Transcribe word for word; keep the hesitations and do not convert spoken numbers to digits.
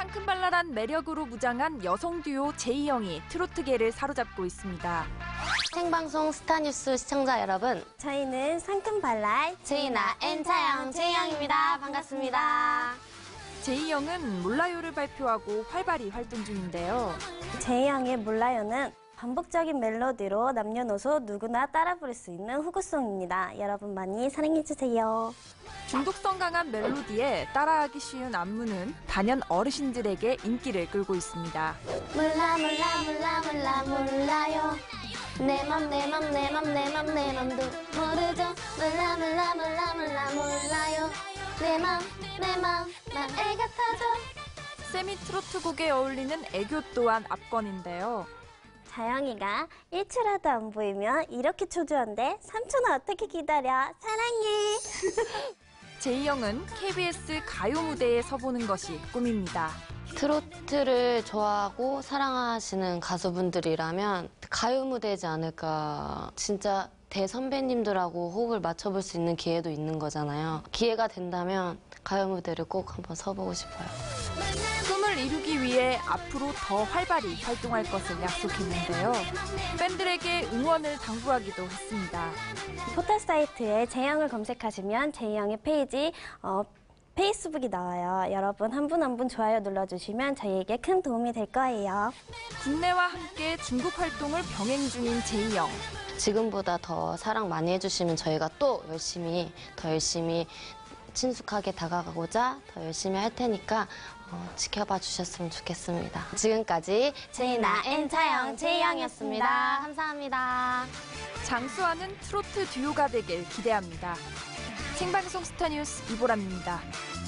상큼발랄한 매력으로 무장한 여성 듀오 제이영이 트로트계를 사로잡고 있습니다. 생방송 스타뉴스 시청자 여러분, 저희는 상큼발랄 제이나 엔차영 제이영입니다. 반갑습니다. 제이영은 몰라요를 발표하고 활발히 활동 중인데요. 제이영의 몰라요는 반복적인 멜로디로 남녀노소 누구나 따라 부를 수 있는 후구송입니다. 여러분 많이 사랑해주세요. 중독성 강한 멜로디에 따라하기 쉬운 안무는 단연 어르신들에게 인기를 끌고 있습니다. 몰라 몰라 몰라 몰라 몰라요. 내 맘 내 맘 내 맘 내 맘 내 맘도 모르죠. 몰라 몰라 몰라 몰라 몰라요. 내 맘 내 맘 난 애 같아져. 세미 트로트 곡에 어울리는 애교 또한 압권인데요. 자영이가 일 초라도 안 보이면 이렇게 초조한데 삼 초는 어떻게 기다려? 사랑해. 제이영은 케이비에스 가요 무대에 서보는 것이 꿈입니다. 트로트를 좋아하고 사랑하시는 가수분들이라면 가요 무대지 않을까. 진짜 대선배님들하고 호흡을 맞춰볼 수 있는 기회도 있는 거잖아요. 기회가 된다면 가요 무대를 꼭 한번 서보고 싶어요. 꿈을 이루기 위해 앞으로 더 활발히 활동할 것을 약속했는데요. 팬들에게 응원을 당부하기도 했습니다. 포털 사이트에 제이영을 검색하시면 제이영의 페이지, 어, 페이스북이 나와요. 여러분 한 분 한 분 좋아요 눌러주시면 저희에게 큰 도움이 될 거예요. 국내와 함께 중국 활동을 병행 중인 제이영. 지금보다 더 사랑 많이 해주시면 저희가 또 열심히, 더 열심히 친숙하게 다가가고자 더 열심히 할 테니까 어, 지켜봐 주셨으면 좋겠습니다. 지금까지 제이나 엔차영 제이영이었습니다. 감사합니다. 장수하는 트로트 듀오가 되길 기대합니다. 생방송 스타뉴스 이보람입니다.